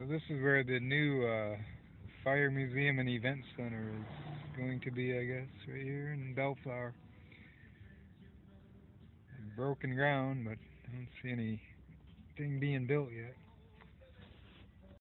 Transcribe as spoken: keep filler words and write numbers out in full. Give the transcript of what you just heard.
So this is where the new uh, Fire Museum and Event Center is going to be, I guess, right here in Bellflower. Broken ground, but I don't see anything being built yet.